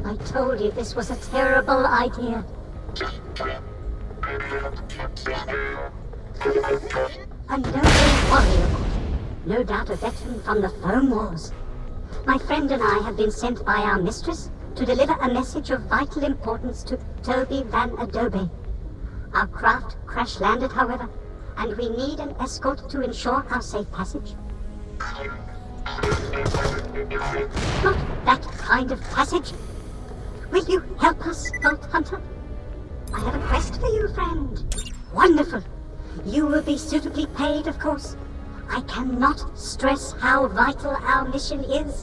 I told you this was a terrible idea. And don't worry about it. No doubt a veteran from the foam wars. My friend and I have been sent by our mistress to deliver a message of vital importance to Toby Van Adobe. Our craft crash-landed, however, and we need an escort to ensure our safe passage. Not that kind of passage. Will you help us, Vault Hunter? I have a quest for you, friend. Wonderful. You will be suitably paid, of course. I cannot stress how vital our mission is.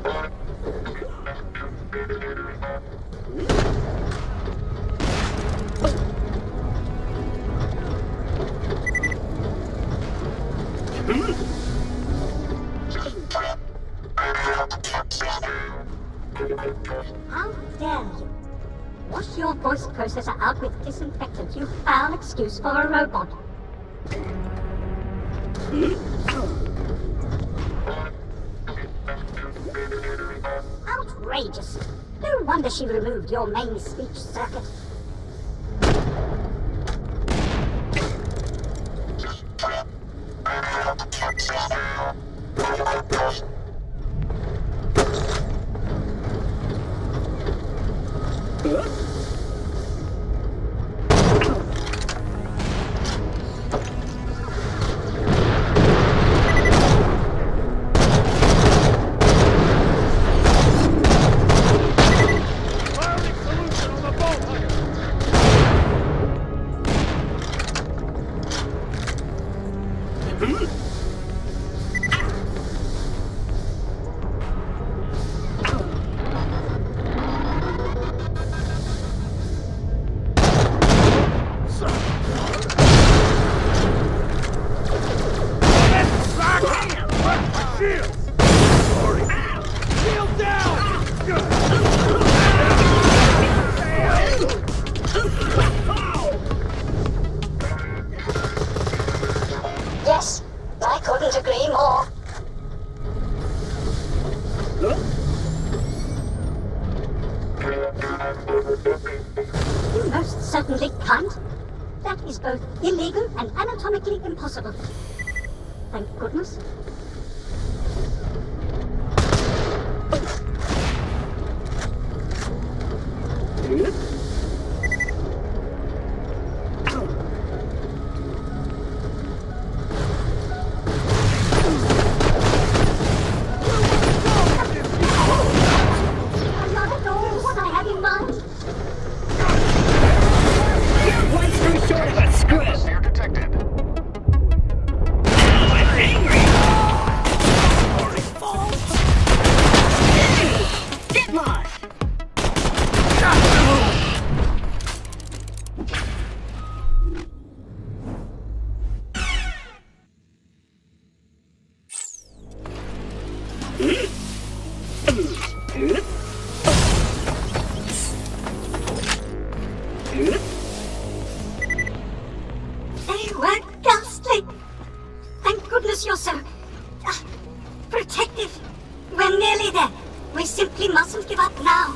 How dare you? Wash your voice processor out with disinfectant, you foul excuse for a robot. Outrageous! No wonder she removed your main speech circuit. Yes, I couldn't agree more. You most certainly can't. That is both illegal and anatomically impossible. Thank goodness. They were ghastly. Thank goodness you're so protective. We're nearly there. We simply mustn't give up now.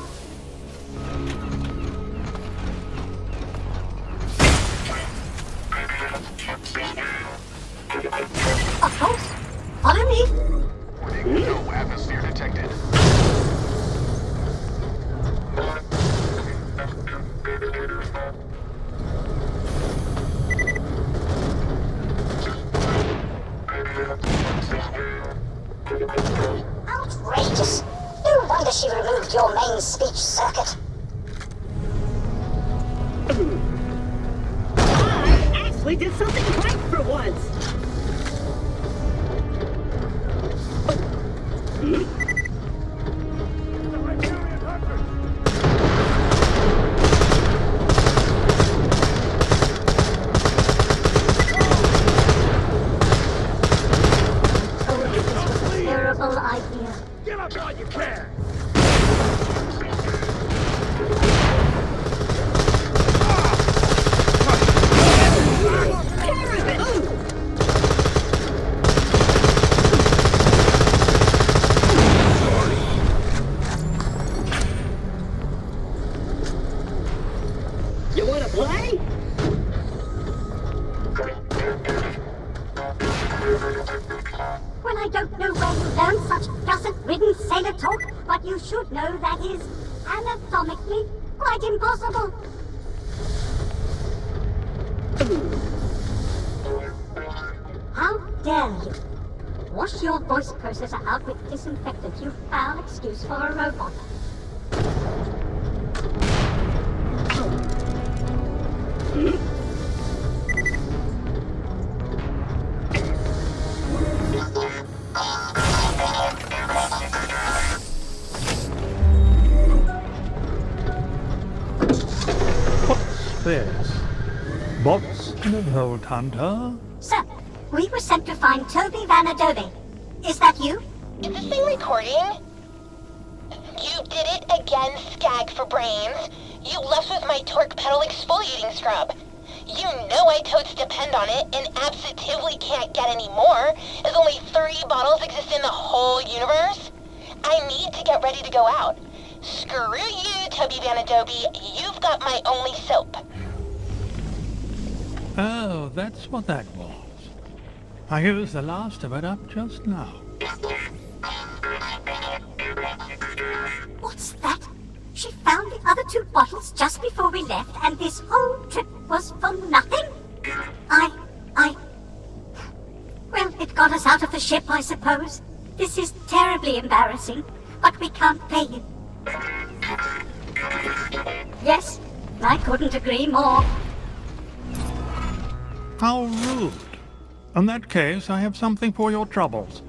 Of course. Follow me. No atmosphere detected. Outrageous! No wonder she removed your main speech circuit. I actually did something right for once! Give up while you can! russet-ridden sailor talk, but you should know that is anatomically quite impossible. How dare you? Wash your voice processor out with disinfectant, you foul excuse for a robot. What's this? Bots in a Vault Hunter? Sir, we were sent to find Toby Van Adobe. Is that you? Is this thing recording? You did it again, Skag for brains. You left with my torque pedal exfoliating scrub. You know I totes depend on it and absolutely can't get any more, as only 30 bottles exist in the whole universe. I need to get ready to go out. Screw you, Toby Van Adobe. You've got my only soap. Oh, that's what that was. I used the last of it up just now. What's that? She found the other 2 bottles just before we left, and this whole trip was for nothing? Well, it got us out of the ship, I suppose. This is terribly embarrassing, but we can't pay you. Yes, I couldn't agree more. How rude. In that case, I have something for your troubles.